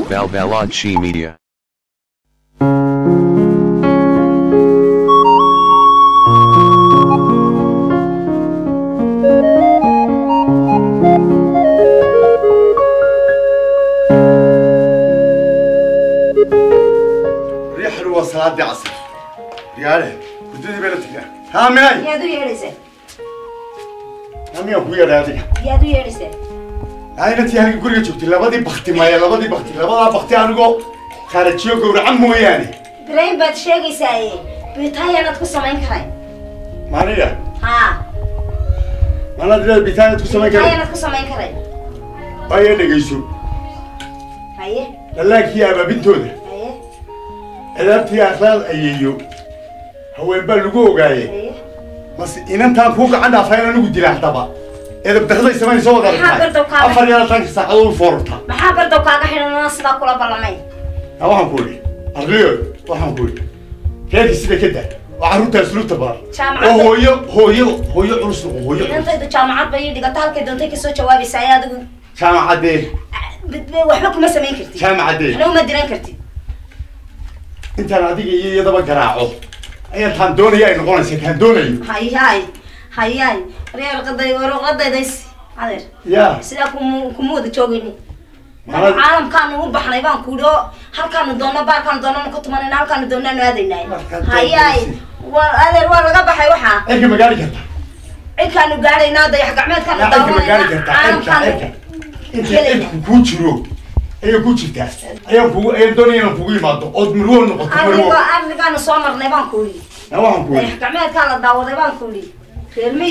Balbalodchi Media. ريح الوصلات دي عصر رياله كنتي بلدك ها ماي يا دو يرسل امي ابويا رادي يا دو يرسل هاي انت هلك غوري جوجتي لبدي بختي مايا لبدي بختي انغو خارجيو غور عمو يعني برين باد شيغيساي بيتاي انا كسمين كراي مانيا ها انا دري بيتاي تسمي بيتاي كده انا كسمين كراي اي دغيسو هاي لك يا بنتوده هاي ادبتي اخلاق اييو هو يبقى لغو غاي هاي بس ان انت فوق عندها فاينا نغو ديلا حتى اذا بدخلي سمين سو غير افر يا تانك ساعه فورتا maxaa bardo kaaga xidhan sida kula balamay waxaan ku iri arliyo waxaan ku iri keeki sida kada waxaruta isluuta baar hooyo culus hooyo intaydu jaamacad bay dhigata halkay doontay ka soo jawaabaysaa adigu jaamacadee waxba kuma samayn kartid jaamacadee anuu ma diran kartid intaan adiga iyo iyadaba garaaco ayaan taan doonaya ay noqonaysaa taan doonayo hay reer qaday warqadaydays adeer ya sida kuma wada joogayni caalamkaan u baxnay baan ku dhoo halkaan doona baarkaan doona ku tumanayna halkaan doona aadaynay hay waa adeer waa laga baxay waxa ay ka magaali kartaa ay kaanu gaarayna dayax gacmeedkaan daawanayna inta ku jiro ay ku jirtaa ayaan doonayna kugu imaado oo marwo noqoto anigaan soo marnay baan ku yiri waxaan ku dayax gacmeedkaan la daawaday baan ku yiri reermay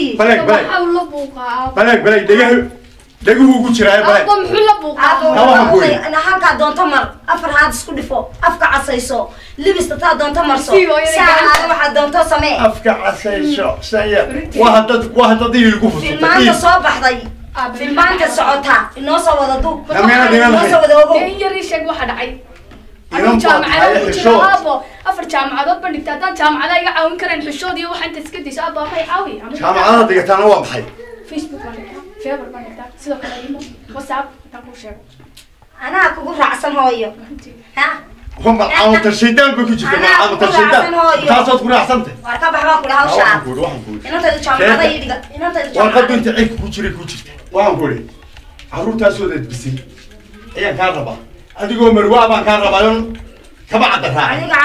بلاك دغه ugu jiraa balaag aba muxuu la buuqaa ana halka doonto mar afar haad isku dhifo afka casayso libista taa doonto marso saacada waxa doonto samee afka casayso saya wahadad igu fusatay filmaanta soo baxday filmaanta socota inoo soo wada duub inoo soo wada ogo yari sheeg waxa dhacay أنا جامعة وجامعة أفر جامعة ضد بني تاتان جامعة يقع عون كرن حشود يو حنت تسكتي سأبا هاي عاوي جامعة ضد يتانا وابحي فيسبوك بني فيبر بني تات سيدا كلا يمو واتساب تقول شيء أنا أكون رأسا هويو ها هم عام ترشيدان بكتير عام ترشيدان تاسو تكون أحسنت واركب حبا كلها وشعب إنه تجامعة يدق إنه تجامعة واركب أنت عيك كتير وهم قولي عروض تاسو ده بسي إيه كان ربا adigoo marwaa baan ka rabaa kaba cadda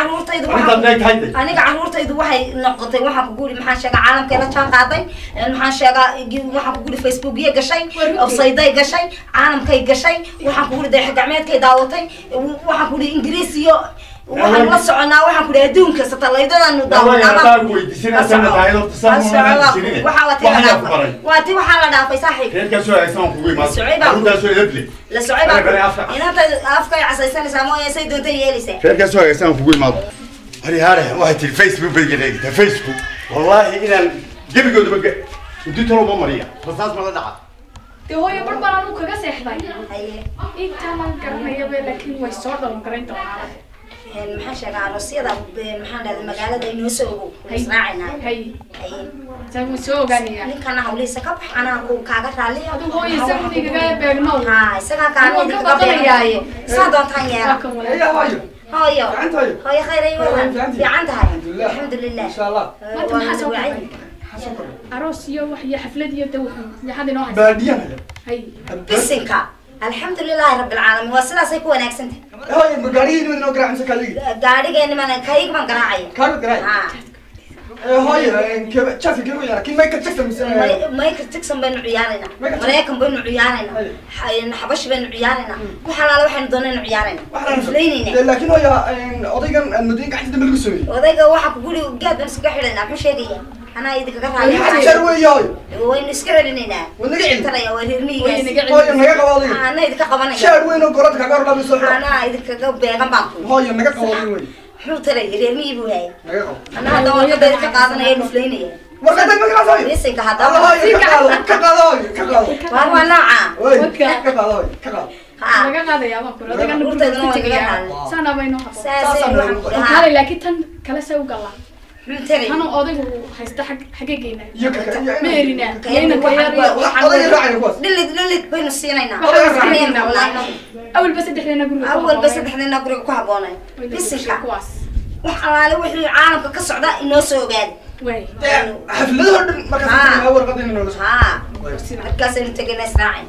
aniga caruurtaydu waxay noqotay waxa ku guuri maxaa sheega caalamka la jaan qaaday maxaa sheega waxa ku guuri Facebook iyo gashay website gashay caalamkay gashay waxa ku guuri dayax gacmeedkay daawatay waxa ku guuri Ingiriis iyo waxaan la soconaa waxaan ku leeyahay adduunka satellite-dan daawanaa waati waxa la dhaafay saaxiib reerka soo aysan kugu imaado arunta soo edle la socayba inta afka casaysanaysaa mooyee say doonta yeelaysaa reerka soo aysan kugu imaado hari hare waxa Facebook bay gareegta Facebook wallahi inaan gabigood baga intii tolo mariya fasaas ma la dhaca هو يبرر أنا كذا سحبان. إيه تمام كرنا يبي لكن هو يصير ده مكرين تمام. maxaa sheegaa aroosyada maxaa dhaday magaalada inoo soo israacina hay tagu soo ganiya ninkana hawliisa ka baxana ku kaaga raali adu hooyo isaga beegno ha isaga ka beegayay saadontan yeera hooyo hooyo khayray wada fiican tahay alxamdulillah insha Allah marka maxaa soo wacay aroosiyo wax iyo xaflad iyo dawx ya hadii noo hayso baadiyaha hay bisinka alxamdulillah rabbil alamin wasalaasay ku wanaagsantahay هاي مقارين من نقرأ عن سكالي. قاري من كايك من قراعي. كارو قراعي. هاي كيف شافي كيف يعني كل ما يكتسم ما يكتسم بين عيالنا. ولكن بين عيالنا. نحبش بين عيالنا. وحنا لو حنا دونين عيالنا. فلينينا. لكن هاي أضيق المدينة قاعد تدمر السوي. أضيق واحد بيقولي قاعد نسكح لنا مش هذي. أنا يدك قطع. حتى شروي هاي. وين نسكح لنا. ونقعد. ترى يا وريني. وين نقعد. هاي نقعد قواضي. أنا يدك قبنا. شروي نقرأت كعار لا بيصير. أنا يدك قب بيعم باكو. هاي نقعد قواضي وين. حلو ترى يرمي بوهاي. نقعد. أنا هذا واحد بدك قاعدنا ينفليني. وقتك ما قاعد هاي. ليش كهذا؟ هاي كقاضي. وهو ناعم. كقاضي. laga qaadaya ma kula dagan ku tagaya sana bayno hada laakiin tan kala soo galaa tan odaygu haysta xageeyna ma erina kayna kayar دلت بين السنين أول بس دحنا نقول أول بس دحنا نقول كوابونا بس كواس وحلال وحي عالم كسعدا إنه سوقان وين حفلة مركز أول قديم إنه ها مركز نتجنا إسرائيل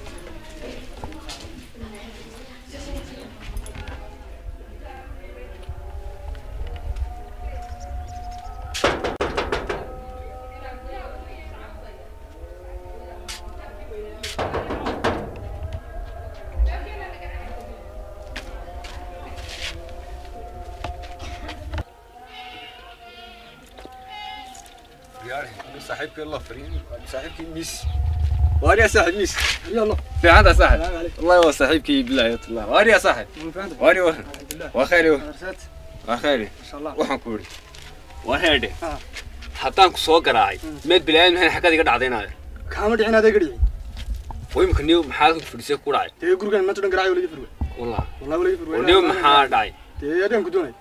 صاحبك الله فريم صاحبك ميس واريا صاحب ميس يلا في عندها صاحب الله هو صاحبك بالله الله واريا صاحب واريا وخير وخير ان شاء الله waxaan ku yiri wareede haddaan ku soo garaacay meed bilaan maxay xaqada iga dhacdeenaay kaama dhicin adeeg dhici way imkaniyo maxaa ku fadhisay ku dhacay tee gurigan ma tudan garaayo waliga furwe wallahi waliga furwe niyo maxaa dhacay tee adaan ku doonay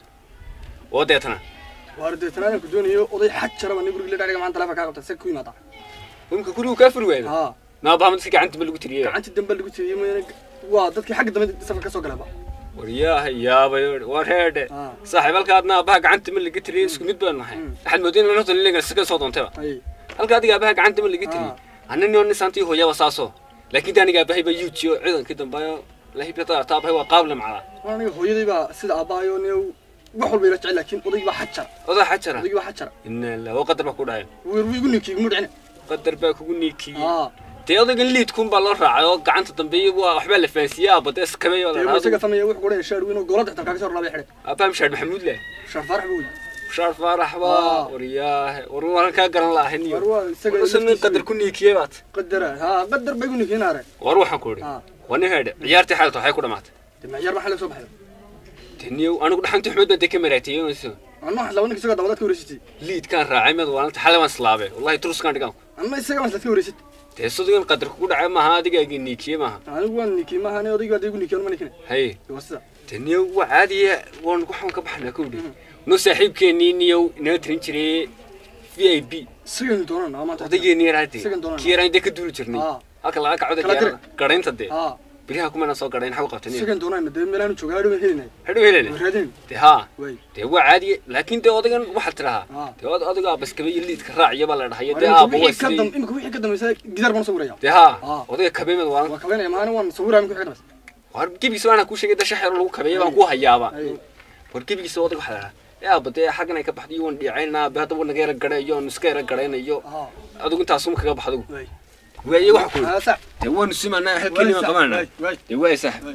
oo deetana واردتنا كدونيو oday xajara baan guriga la dhacay maanta lafa ka qabtay ku imaada umka guriga ka furweeyay ha ma baahan si gacanta ma lagu tiriyay gacanta dambe lagu tiriyay ma waa dadkii xaq dambe safar ka soo galaba wariyaha yaabay wareede saaxiib halkaadna baa gacanta ma lagu tiriyay isku mid baan nahay waxaad moodeen inuu noqdo leeyahay si ka soo doontay halka adiga baa gacanta ma lagu tiriyay annani oo nisantii hooyo wasaaso laakiin aniga baa hayba yuujiyo ciidankii dambeeyo la hibta taabay waa qaabla macala aniga hooyadii baa sida abaayo neew wax walba ila jecel laakiin oday baa xajara oday baa xajara inna la waqadar ba ku dhacay wiigu ninkii mu dhicin qadar baa kugu ninkii tee odayga liid kun baa loo raacay oo gacanta dambeeyay waa waxba la faansiyaa bada iskabeeyo la raacay isaga famaya wuxuu qoray shaar weyn oo goolada xitaa kaga soo raabay xidhay abaa Mashar Maxamuud leh shaar farax buu shaar farax waa wariyaha waran ka garan lahayn iyo isaga qadar ku ninkii baad qadar qadar bay ku ninkii naare war waxaan ku yiri wana heede ciyaartii xaalto waxay ku dhamaatay ciyaar maxaa la soo baxay تنيو أنا قد حنت حمد بدي كاميراتي يونسو أنا واحد لو إنك سجى دولتك ورشتي ليد كان راعي مد وانا تحلم سلابه والله تروس كان دقام أما سجى مثل ورشت تحسوا دقام قدر كود عام ما هذا جاي نيكي ما أنا أقول نيكي ما أنا أودي قاعد يقول نيكي أنا ما نيكي هاي وصل تنيو وعادي وانا كحون كبحنا كودي نصاحب كنينيو نترينشري VIP سجن دونا ما تحتاج نيراتي كيران ديك دول جرني أكل عودة كارين تدي بريها كم أنا صار قرين حلقة تانية. سكن دونا مدام ملان شو قالوا هنا. حلو هنا. وردين. تها. تهو عادي لكن تهو أديكن واحد تراها. تهو أديكن بس كبي اللي تكرع يبلا الحياة ده أبو وسيم. كدم إمك ويحك كدم مثلا جدار بنصور يا. تها. أديك كبي من وان. وكمان ما أنا وان صورة إمك حاجة بس. واركيب يسوي أنا كوشة كده شحر لو كبي وان كوه يابا. واركيب يسوي أديك حلا. يا بدي حاجة نيك بحدي يون يعيننا بهذا ولا غير الجري يون سكير الجرينا يو. أديكن تعصم كذا بحدو. ويا واحد صح تهون السماء هالكلمة كمان ويا صاحب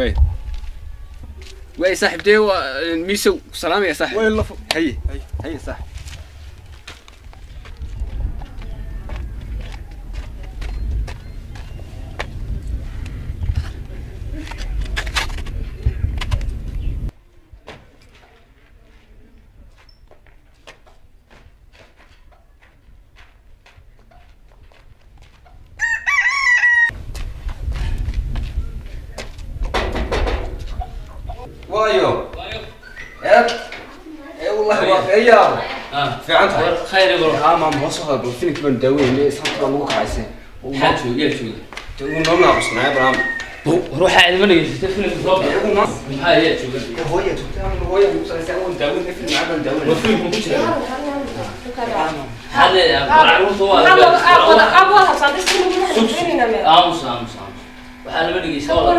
ويا صاحب ده ميسو سلام يا صاحب وين لفو هي صاحب وايو اي والله وافي يا في عندك خير يقول ما وصل بالفيلم كمان داوين ليه صار لو كعسين حد شو قال شو تقول نوم ناقص معي برام روح عاد من يجي فيلم بروبلم يقول ناقص من هاي شو قال هو مسلسل داوين فيلم عمل داوين وفيلم مش هذا معروف هو ابوها صادق امس وحنا بنجي سوا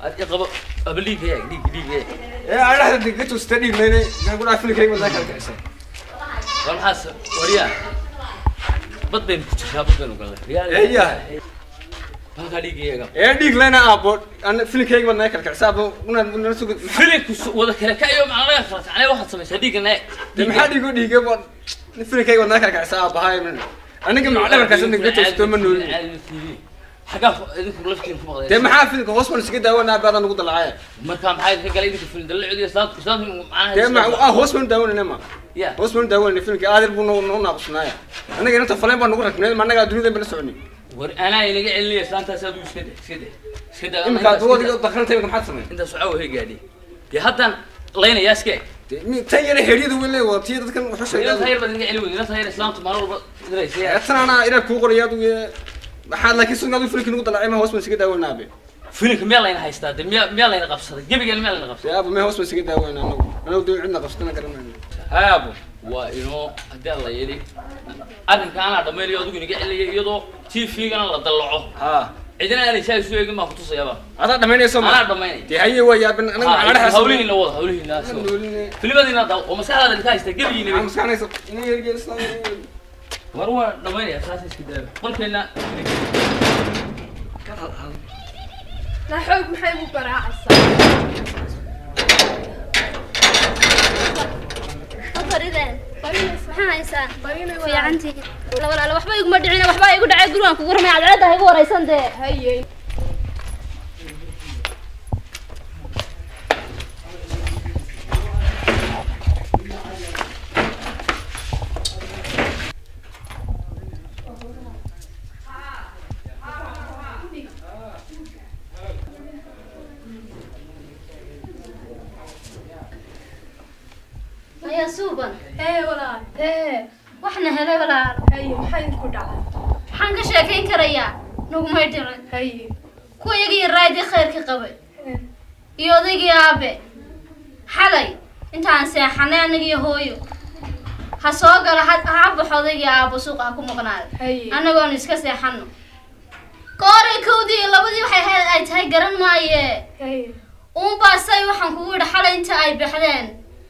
يقبل أبليك يا ديك يا أنا هذا دقيقة تستدي مني نقول أفلك هيك وذاك الكعسة والحاس وريا بدين شاب بدين وقال ريال هي ما قال يجي يا ديك لنا أبو أنا فيلك هيك وذاك الكعسة أبو ونسوق فيلك وذاك كأيوم على خلاص عليه واحد سمي صديق إنه ما حد يقول ديك أبو فيلك هيك وذاك الكعسة أبو هاي من أنا كم على الكعسة دقيقة تستمنوا حاجة إذا لفتين في مغرب. تم حافظ كوسمن سكده وانا بعد نقول العاية. ما كان حاجة قال إذا في الدليل عدي إسلام معاه. تم هوسمن داون نما. يا. هوسمن داون في الكادر بنو ناقصنايا. أنا قلت فلان بنقول لك ما أنا قاعد أدري بنسوني. أنا اللي قال لي إسلام تسوي كده. إم كان هو دخلت يمكن حد أنت سعوه هيك قاعدين. يا حتى لينا ياسكي. تيجي هريد ولا وتيجي تذكر وحش. لا تغير بدن علوي لا تغير إسلام تمارو دريس. أنا إلى كوغ رياض ويا حال لكن سنة فيلك نقول طلع ما هو اسمه سكده ولا نابي فيلك ميلا ين هايستاد ميلا ين قفصة جيبي قال ميلا ين قفصة يا أبو ما هو اسمه سكده ولا أنا ودي عندنا قفصتنا كرمنا يا أبو وإنه هدي الله يدي أنا كان هذا ميل يودو نيجي اللي يودو تي في كان الله طلعه عندنا اللي شايف شوية ما خطوص يا با هذا دماني سما أنا دماني دي هي ويا بن أنا حاسس هولي النوض هولي الناس في اللي بدينا ده ومسألة اللي كايست جيبي ينبي مسكنا يسوق إنه يرجع إسلام مروة دماني أساسي كده قلت لنا لا حب محب براعة الصراحة بريدين maxaa haysaa fiicantii walaal waxba igu madhicina waxba igu dhacay gurigan ku gurmay cadceeda igu wareysan de haye يا سوبر ولا waxna helay walaal haye maxay ku dhacay waxaan ka sheekayn karayaa nugumay dhicin haye kuwayagii raadi khayrka qabay iyo odaygii aabe xalay intaan seexanay anagii hooyo ha soo gala ha baxo odaygii aabo suuqa ku maqnaay anagoon iska seexano kooray kowdii labadii waxay ay tahay garan maaye baasay waxaan kugu yidhi xalay inta ay baxdeen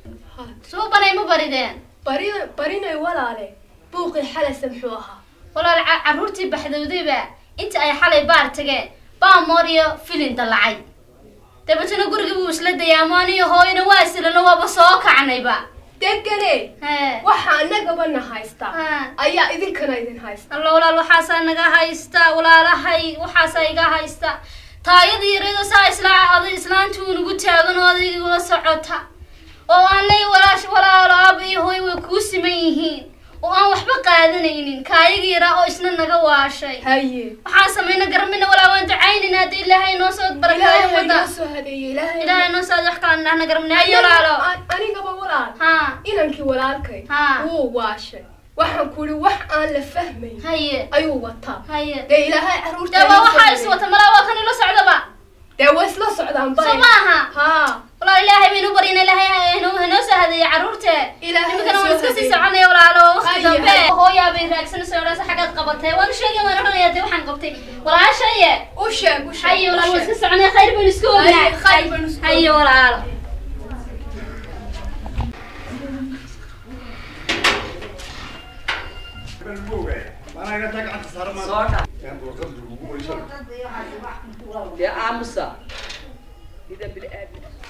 soo banay ma barideen barinay walaale buuqii xalay samxuu ahaa walaal carruurtii baxdowdayba inta ay xalay baar tageen baa mooriyo filin dalacay dabeetana gurigii buu isla dayaamaaniyo hooyana waa isilano waaba soo kacnayba degane waxa anagaba na haysta ayaa idinkana idin haysta alla walaal waxaasaa naga haysta walaalahay waxaasaa iga haysta taayadii yareedo saa islaantuu nagu taagan oo adaygi ula socota oo aanay walaalo aaba iyo hooy way kuu siman yihiin oo aan waxba qaadanaynin kaayagii yaraa oo isna naga waashay waxaan samayna garamina walaa waan ducaynayna hadda ilaahay noo soo barakaayo wada ilaahay noo soo wax kala nahna garamina hayo walaalo anigaba walaal inankii walaalkay wuu waashay waxaan ku yidhi wax aan la fahmayn ayuu wataa dee ilaahay carruurta dee waa waxaa is wata malaa waa kan ila socdaba dee way isla socdaan bari soo maaha والله إلهي بينو برينا إلهي هنو سهدي عرورته إمكن أن نسكسي سعنا ولا على وقت دمبه هو يا بين رأسنا سوى حاجات قبضتها وأنا شيء ما نحن يدي وحن قبضتي ولا شيء وش حي ولا نسكسي سعنا خير بنسكون خير بنسكون حي ولا على أنا قلت لك عن صار ما يا عمسة إذا بالآب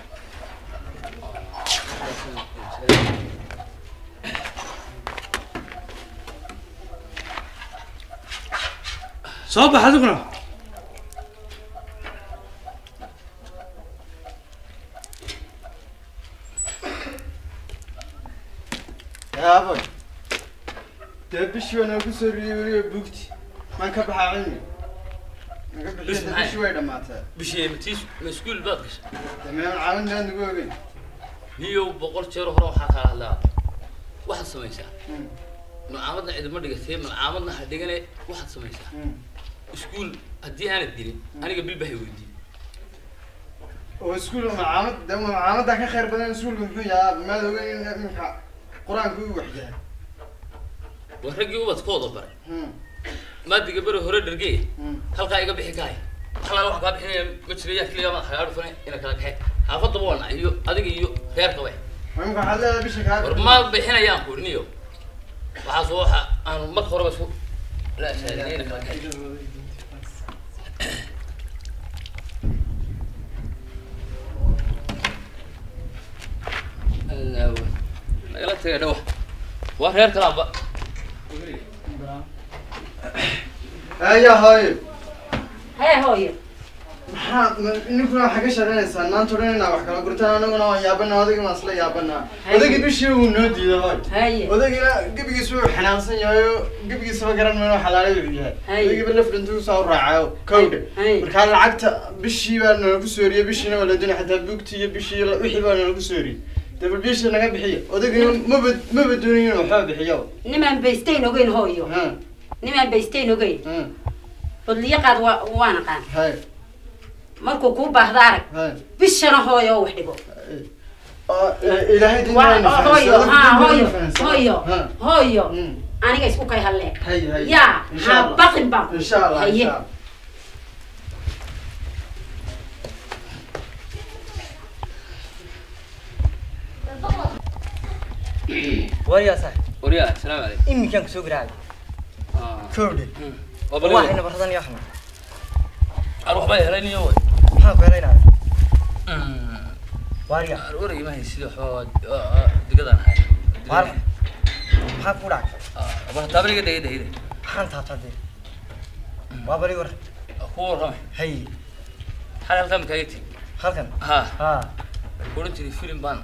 صوب حذقنا يا أبوي تبي أنا كسر بوكتي ما كبح علمي بشي متيش مسؤول باقش تمام عاونا نقول نيو بقول شيء روح حكى لا واحد سميسا معاملنا إذا ما دقتي معاملنا حدقنا واحد سميسا سكول هدي أنا الدين أنا قبل بهي ودي وسكول معامل ده معامل ده خير بدنا سكول بنفيا ما لو من قرآن كوي وحده ورقي وبس كوضة بر ما تقبله هرد رجيه هل قاعد يقبل حكاية حلال واحد قابل حين مجريات كل يوم حيعرفون إنك كذا كه حافظ طبعا يو أديك يو خير كوي ممكن حلا بيشك هذا ما بحين أيام كورنيو وحصوها أنا ما خرب بس لا شيء إنك كذا لا لا تيجي وخير كلام بقى يا هاي هاي ninkuna waxa ka shaqeynaysaa naantu dhanina wax kala gurtaan anaguna waan yaabana odayga ma isla yaabana odayga bishii uu noo diiday hay odayga gabigiisu uu xanaansan yahay gabigiisaba garan meelo xalaal yahay odayga laf dhintuu soo raacayo kowda marka lacagta bishii baa nagu soo riyo bishiina wala dina xataa bugti iyo bishii wixii baa nagu soo riyo dabal bishii naga bixiyo odayga ma badoonin waxa bixiyo niman baysteen ogeyn hooyo niman baysteen ogeyn fadliyaad waana qaan hay markuu ku baahdo arag bishana hooyo wax dhigo ilaahay diinayna hooyo aniga isku kay halle ya ha baqin baa insha Allah وريا صاحب وريا السلام عليكم إمي كان سوق راعي كودي واحد نبردان يا أحمد أروح بقى هلاني يوم ها كهلين هذا وريا وريا ما هي سيدو حواد دقيقة هاي مالك ها كوراك أبغى تابري كده كده حان تابتدي وابري ور أخور رمي هي حال كم كايتي خلكن ها قلت لي فيلم بان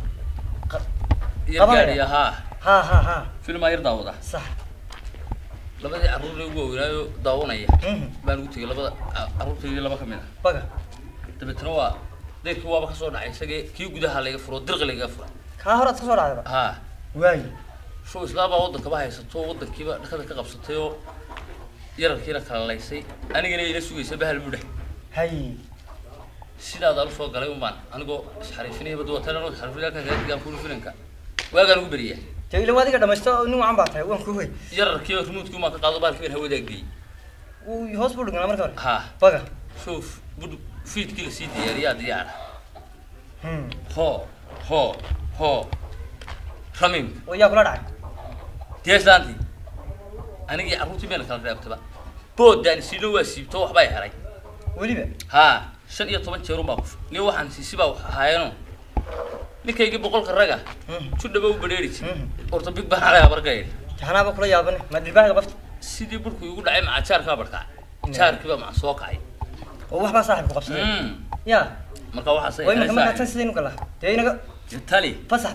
يا ها فيلم ما يرضى وضع صح labadii carruur ugu weeraayo daawanaya baan ugu tagay labada carruurtii laba kamid ah baga dabetana waa deedkii waaba ka soo dhacay isagee kii gudaha laga furo dirqi laga furo ka hor ka soo dhacay ha waay soo islaaba waddanka ba haysato waddankiiba dhaqada ka qabsatay oo yararkiina kala laysay anigana ila sugaysa bahal mudhe hay sidaad alu soo galay umaan anigoo isxariifinay bad watan oo isxariifinay ka gaadgaan fuul filanka waagaan ugu bariyaa تقول وادي قدام استوى إنه عم بعطيه وين كوي يرى كيف رموت كيما كقاضي بالك من هوداك دي ويهوسبول قلنا مركب ها بقى شوف بدو فيت كل سيدي يا رياض يا هو رميم ويا كل راعي تيس دانتي أنا جي عروتي بين الكلام ده بتبع بود يعني سيلو وسيبته وحباي هراي ولي بقى ها شن يطبن شيرو موقف ليه واحد سيسيبه هاينو لكي يجيب بقول كرجع شو دبوا بديريش أرتبط بها على برجعين أنا بقول يا بني ما أدري بقى قفت سيدي بركو يقول عيم على شارك بركع شارك بقى مع سواقعي وواحد ما صاحب قفص يا مركا واحد صحيح وين ما تنسين وكله تيجي التالي فسح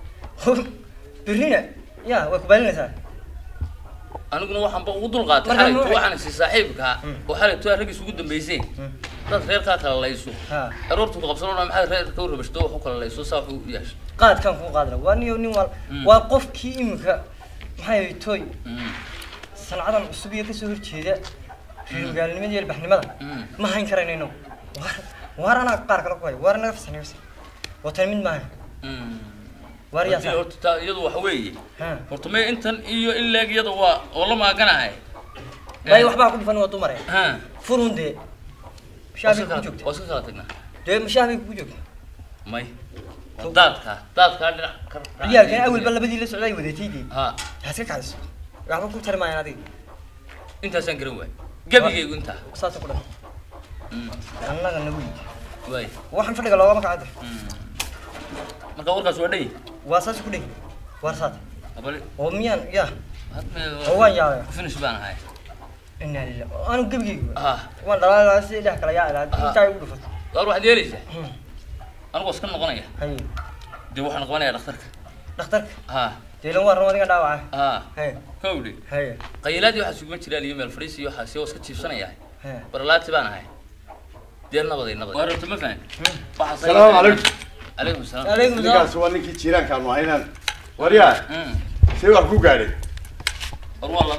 برينا يا وكبالنا صار أنا قلنا واحد بقول قات حالي واحد صاحبك وحالي تو رجس وجود بيزين dad reerka kala layso aroortu qabsanona maxay reerka ka warbasto wax kala layso saaxu yeesh qaad kan ku qaadna waa nin waa qofkii imika maxay tooy sancadan cusub iyo ka soo horjeeda reergaalnimada iyo baxnimada ma hayn karanayno warana qaar kale ku hay warana nafsanaysa wata mid maaha wariya horta iyadu wax weeye horta ma intan iyo in leegyada waa oo la maaganahay bay waxba ku dhifan waa dumare furunde شافي كوجك واسك كلا تجنا ده مش شافي كوجك ماي دادك يا كان أول بلا بدي لسه علي ودي تيجي ها هسك عايز راح أقول ترى ما ينادي أنت سنكروا قبل أنت صارت كله أنا نقول واي واحد فرق الله ما كعده ما كورك سودي واساس كله وارسات أبلي وميان يا هو يا فينش بان هاي إن أنا قبل وأنا لا سيده كلا يا لا تاي ودفت أروح ديريسه أنا بس كنا قناية هاي دي واحد قناية دكتورك تيلو ورا ما تيجي دعوة هاي كودي هاي قيلاتي واحد سوق مشتري اليوم الفريسي واحد سوى سكتشي سنة ياهي برلات تبان هاي دير نبضي ورا ما فاهم السلام عليكم عليكم السلام عليكم السلام نقاس وانك تشيران كانوا هنا وريا سوى أركو قاري والله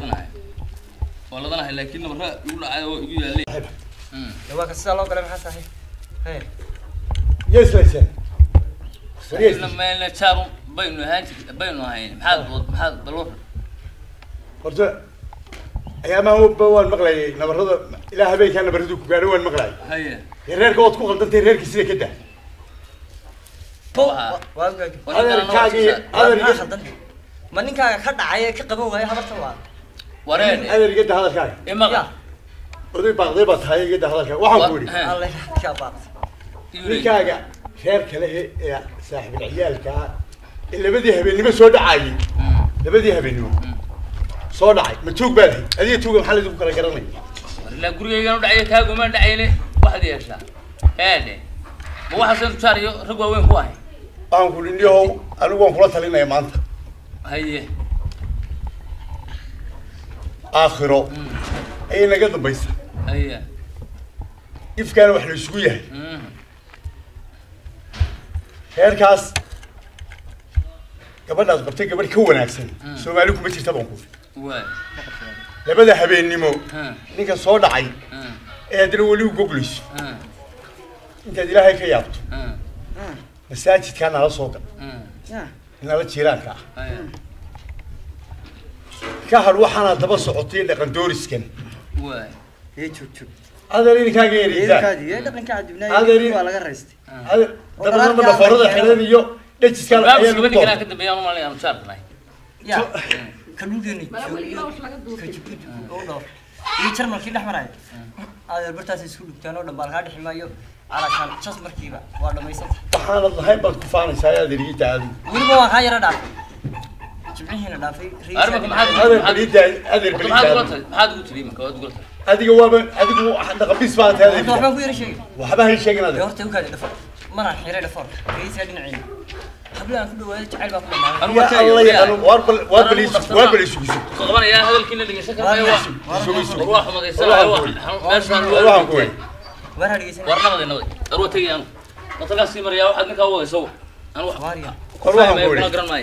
والله أنا لكن مرة يقول يقول لي هو كسر الله كلام حسن هاي يس لما نشارو بينه هاي محل بلور فرجع أيام ما هو بوان مغلي نبرده إلى هبي كان نبرده كجاروان مغلي هيا الرير كوت كوغل دنتي الرير كسيده كده هذا الكاجي هذا ما نينكا كدعاي كقبو هي هبرتوا ورين هذا قد هذا الكاجي إما ودي بعض هاي قد هذا الكاجي وحن قولي الله يحفظك الكاجي خير كله يا صاحب العيال كا اللي بدي هبيني ما سود عاي اللي بدي هبيني صود عاي متوق بالي هذه توق محل ذوق كلا قرني لا قريه كانوا دعيه تاغو ما دعيني واحد يشا هذا ما واحد سنتاريو رغوا وين كو هي aan ku dhiniyo anigu waan kula talinaya maanta haye aakhiro ay naga dambaysa haye ifkaan wax la isugu yahay heerkaas gabadhaas qabtay gabadh ka wanaagsan Soomaali kuma jirta baan ku waa labada habeenimo ninka soo dhacay ee hadana wali u goglis inta ilaahay ka yaabto مساجد كان على صوت إن على جيران كا كهر وحنا دبص عطيه لكن دوريس كان واي هي شو هذا اللي كان غيري هذا اللي كان عندنا هذا ولا غرست هذا ده بفرض حلال يو ليش كان أيام بدي كنا كده بيوم ما لي أمشار يا كلودني يشر مركي الأحمر هذا البرتاس يسكول كانوا لما الغاد حمايو علشان شخص مركيبة ولا ما يصير سبحان الله هاي بالكفانة سايا دريت هذه مين بوا خير ده جمعيه هنا ده في أربعة هذا بريد هذا بريد هذا قلت لي مكان قلت هذه جواب هذه واحد قبيس فات هذه وحبه في شيء وحبه هي شيء هذا يورتي وكذا دفر ما راح يريد دفر في سيد نعيم حبلان كله وين تعال بقول معه الله يعلم واربليس طبعا يا هذا الكلمة اللي يسكر ما يروح روح ما يسال روح كوي وين هرجيسين ورنا ما دينا أروح تيجي أنا نطلع سيمر يا واحد نكوا يسوي أنا واحد واريا روح كوي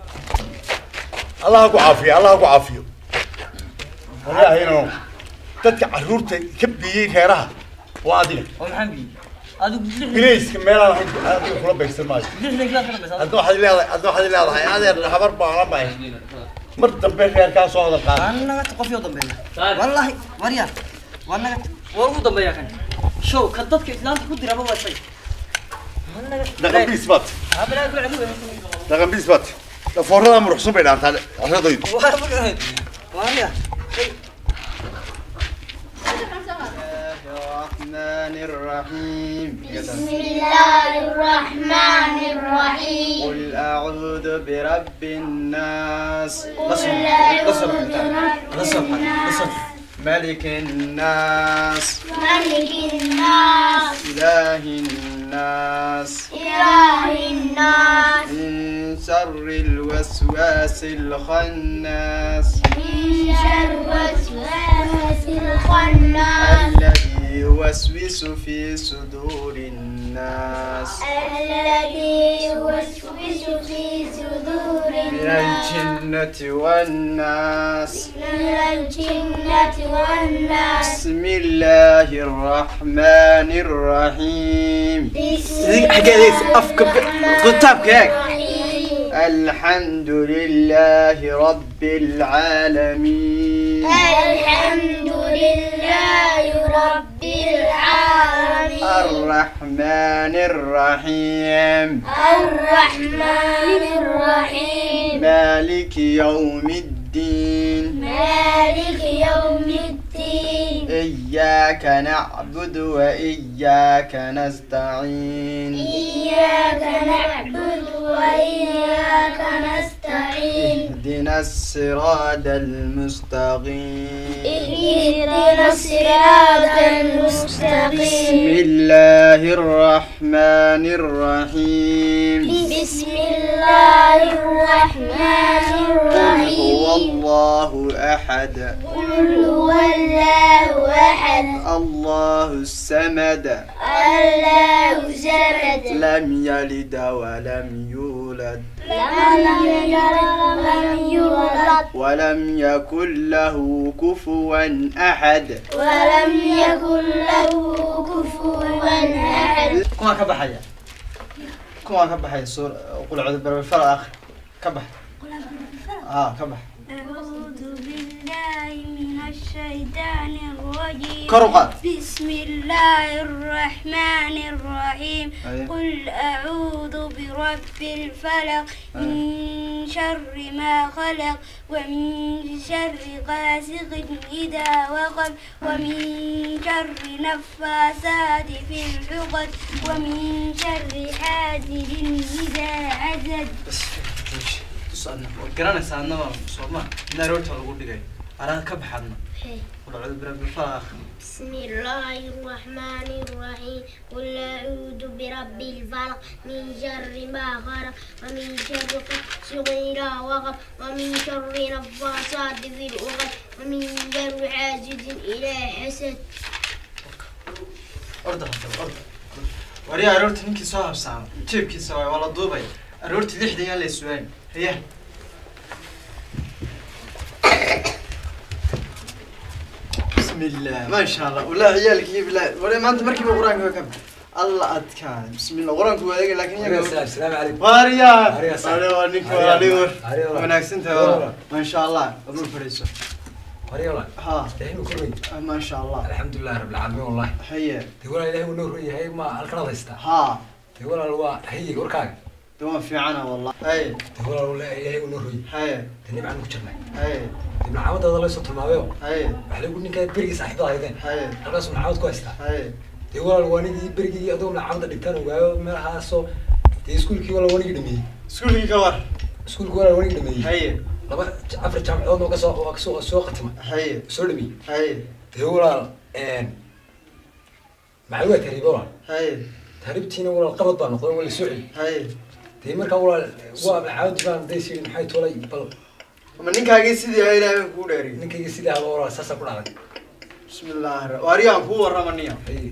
الله أكو عافية الله أكو عافية والله هنا تدك عرورته كبير خيرها وعادله ومحمد هذا بليز كميلا هذا كله بيكسر ماي هذا واحد هذا خبر بعرب باي مرت دبي خير كان سو هذا القاعد انا تقف يوم دبي والله وريا وانا ورو دبي يا كان شو كدتك اسلامك كنت ربا واسي دقن بيسبات دقن بيسبات فورنا مروح سو بيدان تاع هذا وريا الرحمن الرحيم بسم الله الرحمن الرحيم قل أعوذ برب الناس ملك الناس إله الناس من شر الوسواس الخناس الذي يوسوس في صدور الناس من الجنة والناس بسم الله الرحمن الرحيم الحمد لله رب العالمين الحمد لله رب العالمين الرحمن الرحيم مالك يوم الدين إياك نعبد وإياك نستعين اهدنا الصراط المستقيم بسم الله الرحمن الرحيم قل هو الله أحد الله الصمد لم يلد ولم يولد ولم يكن له كفوا أحد كما كبحيا كما كبحيا سورة قل أعوذ برب الفلق آخر كبح كبح أعوذ بالله من الشيطان الشيطان الرجيم كرقة. بسم الله الرحمن الرحيم قل أعوذ برب الفلق من شر ما خلق ومن شر غاسق إذا وقب ومن شر نفاثات في العقد ومن شر حاسد إذا حسد. قرانا سألنا ما صوما نروت على قول دقيق أنا كبحنا ولا عذب برب الفلق. بسم الله الرحمن الرحيم قل أعوذ برب الفلق من شر ما خلق ومن شر غاسق إذا وقب ومن شر نفاثات في العقد ومن شر حاسد إذا حسد. أرض وريا أروت إنك صاحب سام تجيب كي سوي ولا دوبي أروت لحد يا لسوين هي بسم الله ما شاء الله ولا عيالك يبلا ولا ما أنت مركب قرآن كم الله أتكان بسم الله قرآن كويس لكن يا السلام عليكم وريا وريا من أحسنت ما شاء الله أبو فريسة وريا والله ها دحين كوري ما شاء الله الحمد لله رب العالمين والله حيه تقول إلهي ونور هي ما الكرة يستا ها تقول الله هي وركاك دوام في عنا والله هاي تقول الله إلهي ونور هاي تنيب عنك كشرنا هاي تبنا عود هذا الله يسطر ما بيو هاي وحلو يقول إنك بريء صاحب هذا هاي خلاص من عود كويستا هاي تقول الله واني بريء أدوم العود دكتور وجاو مرها سو تسكول كي ولا واني قدمي سكول كي كوار سكول كي ولا واني قدمي هاي لما عفر جامع عود وكسو قتمة هاي سولمي هاي تقول الله معلومة تريبورا هاي تريبتينا ولا القبض بان نقول ولا سعي هاي تي مركا ولا عاود بان ديسي maxay tolay bal ma ninkaaga sidii ay ilaahay ku dheeri ninkaaga sidii haba wala saasa ku dhacay bismillaah waariyaan ku waramaniyo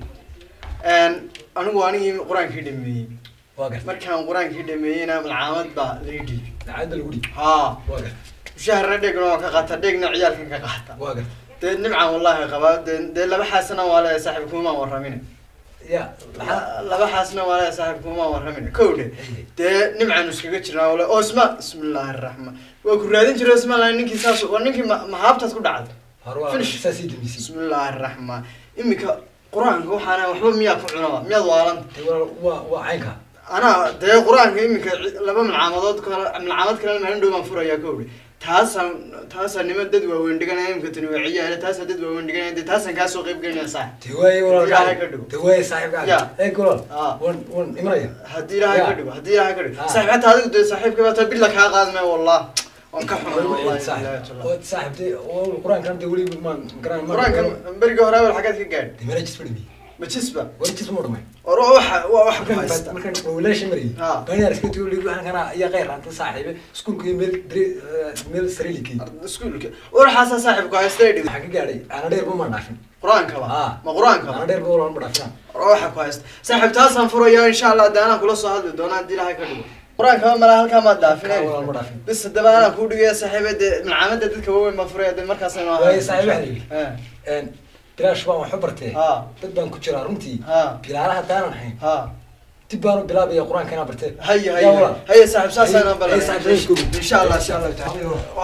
anigu anigii quraanka dhameeyay waaga markaan quraanka dhameeyayna malcaamad baa leedii lacaad lagu dhig ha waaga shahar dhigno ka qaata dhigna ciyaalkan ka qaata waaga nimcaan wallahi qaba laba xasana wala saaxiibkuma waramin يا لبا حاسنا ولا صاحبكم ما ورمنا كوده ده نمع نسكجة جرنا ولا أسماء بسم الله الرحمن وكرادين جرا اسماء لأنك ساس وأنك ما هابت تقول عاد فينش بسم الله الرحمن إمك قرآن هو حنا وحب مياه فعنا مياه ضوالن وعينك أنا ده قرآن إمك لبا من عمادات من عماد كلام من عنده منفورة يا كوده تاسا نمد دد وين دغنا يمكن تنوعيه هذا تاسا دد وين دغنا تاسا كاسو قيب غنا صح توي ولا توي صاحب قاعد اي قول ون امريه هدي لها كدو هدي لها كدو صاحب حتى هذا صاحبك ما تبي لك ها قادمه والله وانكحوا والله صاحبتي والقران كان تقولي ما القران كان برقه هراوي الحاجات كقاعد تمرج تفرمي ما تسبه ولا تسمع رمي روح مكان ولاش مري بين رسكت تقول لي انا يا غير انت صاحبي سكول كي ميل سريلكي سكول كي وراح اسا صاحبك هاستيدي حق قاعد انا دير ما دافن قران كبا ما قران كبا انا دير ما دافن روح كويس صاحب تاسان فريا ان شاء الله دانا كل سو هاد دونا دي لها كدو قران كبا ملا halka ma daafin بس دبانا ku dhigay saaxiibada macamada dadka waaweyn ma furaya markaas inoo way saaxiibada بلاش ما حبرته بدنا كجرا رمتي بلالها دانا الحين تبانو بلا بيا قران كان برته هيا صاحب ساسا بلا ان شاء الله ان شاء الله تعالى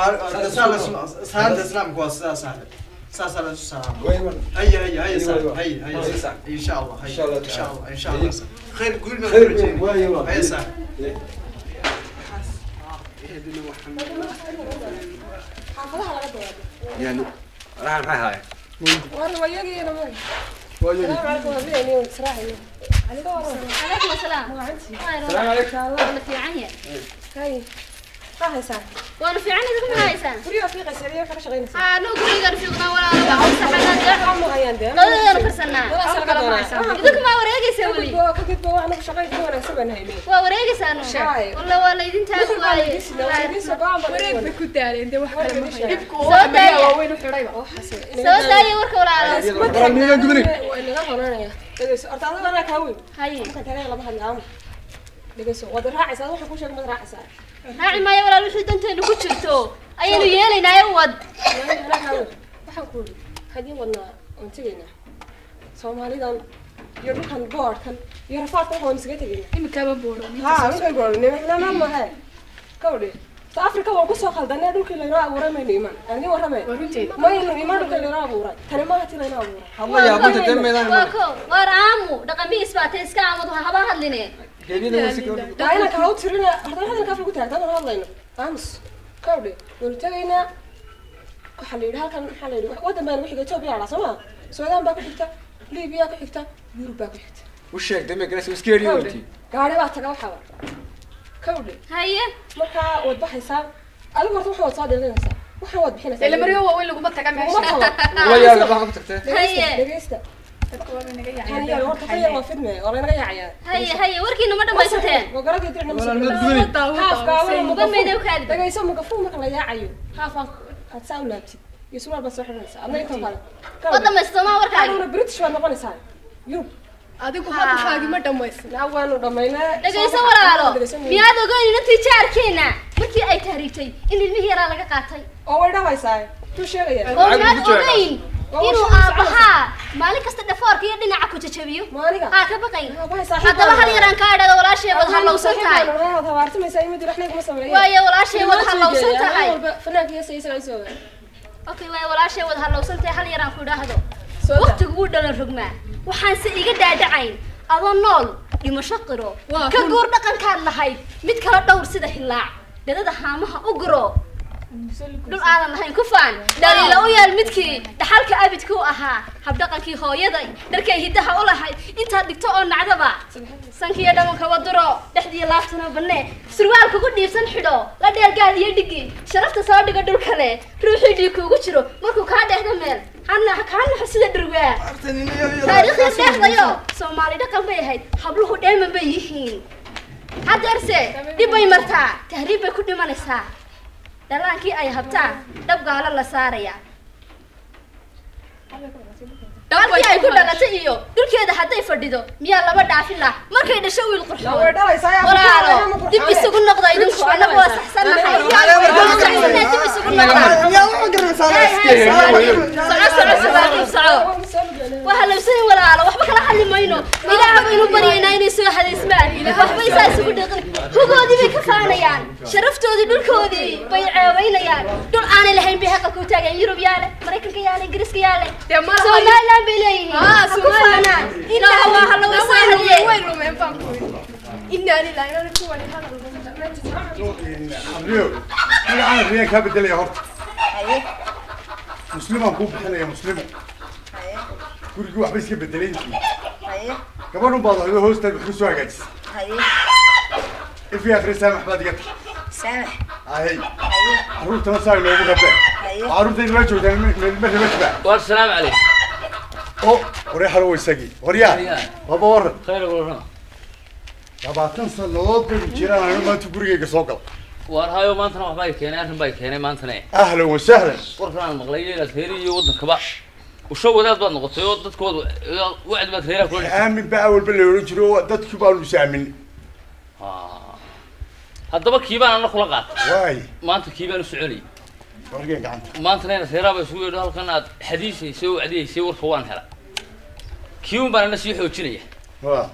سهل اسلام كواس صاحب ساسا لا سلام هيا صاحب هيا ان شاء الله ان شاء الله ان شاء الله خير قول لنا خير هيا صاحب يعني راح معي وياقي انا ماي السلام عليكم ورحمة صراحة عليكم السلام السلام عليكم والله في عنيا هاي قاهسة وانا في عني ذكر من هايسان بريو في قصرية كذا شغالين نو قولي قال في قنا ولا بعض سحنا عمو غيان ده لا فرسنا ذكر ما وريقي سوي كنت بوا أنا شغال دونا سبنا هيني وريقي سانو والله ولا يدين تاكل وريق بكتاري انت واحد سودايا وين حريبة سودايا ورك ولا على برامينا قبلك وين غفرنا تجلس أرتاح أنا كاوي هاي ممكن تلاقي لما هاد العام تجلس وضرها عسى وش كوش من راح عسى راعي ما يولا لوحي دنتين ugu jirto ayaynu yeelaynaa wad waxaan ku yiri hadii wadna aan tagayna Soomaalidan iyo dhulkan boorkan iyo rafaadka waxaan isaga tagayna imika ba booro ha waxaan booro ma ha kawdi afrika waan kusoo qaldanay dhulkii laynoo abuuray maynu iman aan warramay maynu iman dhulkii laynoo abuuray tani maaha ti laynoo abuuray hadla yaabanta dameedaan war aamu dhaqamiis baa ta iska aamadu haba hadline daa inaan kaa u tirina hadda hadalka afka ku taagtaan aan hadlayno aamus kawdhe waynu tagaynaa waxaa la yidhi halkan maxaa la yidhi waddan baana ku xiga Ethiopia la soo ma Suudaan baa ku xigta Liibiya ku xigta Yurub baa ku xigta وشيك دمي كلاس وسكيري ولتي gaari baa taga waxaa kawdhe haye marka wad baxaysaa adigu horta waxa wad soo dheelanaysaa waxa wad bixinaysaa ila mariyo waa weyn lagu taga meesha والله يا بابا ما تكتب haye dhageysta kan yaa horta kan yaa waa fidme oo laga yaacaya haye warkiina ma dhamaysateen gogoradii dirna ولا المدبري haafka wala mudan meeday u kaadi dhageyso magafu marka la yaacayo haafan had saa u laabtid iyo su'aal baa soo xidhanaysaa ama inta kale ma dhamaysto ma warkaaga ana British waa noqonaysaa Yurub adigu hadalkaagi ma dhamaysan waanu dhamaynaa dhageyso walaalo miyaad ogeyn intii jaarkeena markii ay tahriibtay in ilmihii yaraa laga qaatay oo way dhamaysaa tu sheegaya oo miyaad ogeyn inuu aabaha maalin kasta dhafoorka iyo dhinaca ku jajabiyo maaliga haa ka baqay haddaba hal yaraan kaa idhahdo walaashay wad halowsan tahay habaartamaysaa imid wax leeg ma sameeyo waaye walaashay wad halowsan tahay fanaanka iyo saysan soo okay waaye walaashay wad halowsan tahay hal yaraan ku idhaahdo waqtigu wuu dhalan rogmaa waxaan se iga dhaadhacayn adoo nool dhimasho qiro ka guur dhaqankaad lahayd mid kala dhowr sida hilaac dadada haamaha u guro dhul aadan lahayn ku faan dhaliila u yaal midkii dhaxalka abidku ahaa habdhaqankii hooyaday dharkay hiddaha u lahayd intaad dhigto oo nacdaba sankiiyo dhamanka waduro dhexdiiyo laaftana banne surwaalka ku dhiibsan xidho la dheergaad iyo dhigi sharafta soo dhigo dhul kale ruuxii dhiig kuugu jiro markuu kaa dheehdo meel kaa naxo sida dhurwaa taariikhda dheehdayo soomaali dhaqan bay ahayd habluhu dheeman bay yihiin haddeerse dhib bay martaa tahriib bay ku dhimanaysaa dhalaankii ay habtaan dhab gaalo la saaraya halkii ay ku dhalatay iyo dhulkeeda hadday fadhido miyaa laba dhaafin lah markay dhasho wiil qurxoon walaalo dib isugu noqda idinku annagu waa saxsannahay dib isugu waa halowsanin walaalo waxba kala hadli mayno ilaaha baynu baryaynaa inay soo hadaysmaan waxbay saa isugu dhiqin hugoodii bay ka faanayaan sharaftoodii dhulkoodii bay ceebaynayaan dhul aanay lahayn bay haqa ku taagan yurub yaale maraykanka yaale ingiriiska yaale somaliland bay leeyihiin ha ku faanaan ilaaha waa halowsanin weyn lumeen baan ku inna lillahi wa inna ilaihi raaji'uun abriyo magacaan riyaa ka bedelay horta muslimaan ku bixinaya muslimo gurigi waxba iska bedeleen gabadhu baad hooyo hoosteed wax ku soo hagaajisay ifi akhri saamax baad iga tahay saamax ahay caruurtana saa loogu rabee caruurtayda la joogtaan ma rabashba والسلام عليكم oo hore halo waysagi horyaa baba waran خير والله 20 sanadood bay jiraan anigu maanta gurigayga soo gal وارهايو ما انتنا waxbay keenay arrin bay keenay maantana ahlan wa sahlan qorfaan maqlay ila teeriyo wadankaba وشو wadaad baad noqotay oo dadkooda wacd baad reeraa ku aamin baa awal bal loo jiro dadku baa lu saamin haddaba kiibaan ana kula qaat waay maanta kiibaan u soconay wargay gacanta maantana reeraa bay isugu yeedho halkan aad xadiisayso wacdiyeysay warka waan hela kiibun baan ana sii xoojinaya waa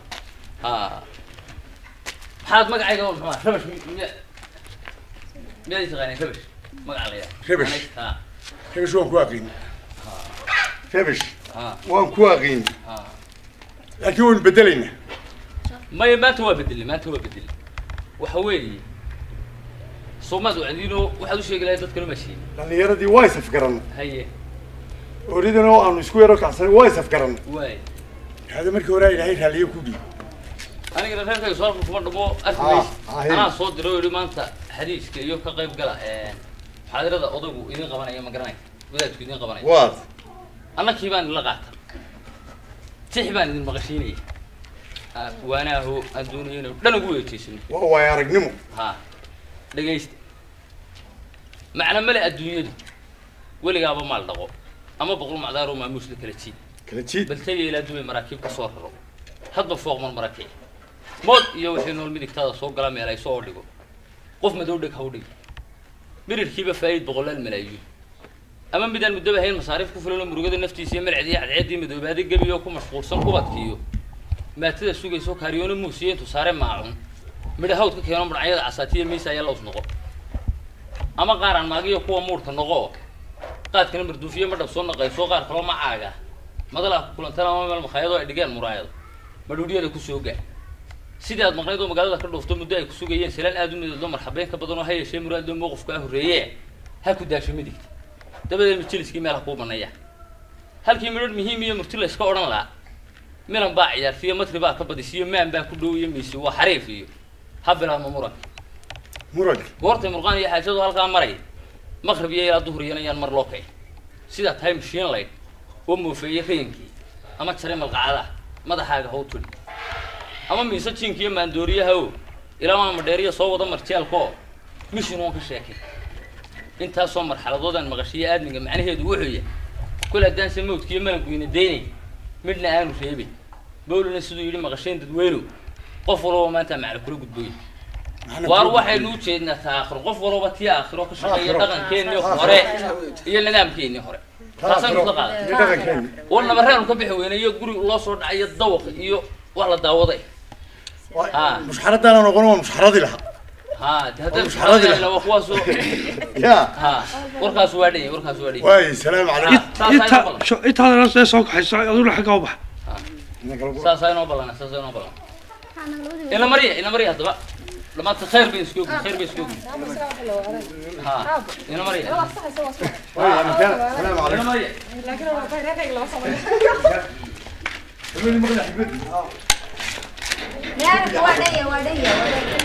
maxaad magacayga oo maxaa rabash miyaad taqaanay rabash magaca la rabash rabash waan ku aqeen rabash waan ku aqeen laakiin waan bedelayna ما maanta waa bedelay maanta waa bedelay waxa weeye Soomaadu wacdiino waxa uu sheegay dadka loo maashay dhalinyaradii way saf garan haye oridana oo aan isku yaro kacsan way saf garan way hada markii hore ilaahay raaliyo ku dhig aniga reerkayga soo kuma dhabo arkays ana soo diray maanta xadiiska iyo ka qayb gala xaadirada odaygu idin qabanaya ma garanay wadaadku idin qabanaya waad annakii baan la qaata tixi baan idin maqashiinay waanaahu adduuniyada dhan ugu weeyaysan waa aragnimo ha dhageysta macna male adduunyadu weligaaba maal dhaqo ama boqol macdaar oo maamuus la kala jiid bal tagay ila duubay maraakiib ka soo raro hadba fooq maraakiib mood iyo wixii nool midigtada soo gala meel ay soo dhigo qof madow dhig ha u dhig mirirkiiba faa'iid boqolaal malaayiin ama midaan muddo hayn masaariif ku filan murugada naftiisa iyo malcadiya cadceedii madoobaadi gabiyo ku mashquulsan kubadkiyo maatada sugayso kaariyoona muusiyeento saare maacun midhahawd ka keeno mudhacyada casaatiya miisa ayaa la usnoqo ama qaar aan maagiyo kuwa muurka noqo qaadkana marduufiyo ma dhabsoo naqayso qaar kaloo ma caaga madala kulantana ama meel makhaayado ay dhigeen muraayado madhuudhiyada ku soo gaa sidii aad maqnayd oo magaalada ka dhoofto muddo ay ku sugayeen salaan aad u midoodo marxabeen ka badan oo ha yeeshee muraado mowqifka horreeye ha ku daasho midigta dabadeed majliskii meel ha kuu banaya halkii midhadh muhiim iyo murti la iska odhan lahaa milan baa ciyaartiyo matri baa ka badisiyo maan baa ku dhow iyo miisi waa xariif iyo ha bilaabma muran goortay murqaan iyo xaajadu halkaa maray maqrib iyo ilaa duhur yanayaan mar loo kay sidaa tahay mashiin layd oo moofeeye rayinkii ama jaray malqacada madaxaaga how tuli ama miise jinka iyo maandooriyaha o ilaa maa madheeriya soo wada marjeelkoo mishin oon ka sheekay intaasoo marxaladoodan maqashiyo aadmiga macnaheedu wuxuu yahay kol haddaanse mawdkiiyo malanguyna daynay midna aanu reebin bowlina siduu yidhi maqasheen dadweynow qof walba maanta macna kula gudbooyin waar waxaynu u jeednaa taakhiro qof walba tii aakhiro ka shaqeeya dhaqankeennii hore iyo nidaamkeennii hore taasaynu isla qaaday war nabareenu ka bixi weynayo guri loo soo dhacayo dawaq iyo wax la daawaday mushxaradaan noqon waa mushxaradii lahaa هذا وخواسو يا ها وركاس وادي وركاس وادي واي السلام عليكم انت شو انت هذا ناس سوق حيس اقول حق اوبح ساساينو بلان ساساينو بلان انا مريا دبا لما تخير بين سكوك خير بين سكوك ها انا مريا السلام عليكم انا مريا لكن انا طايره لو صوت تقولي مغلى حبيبي لا ودي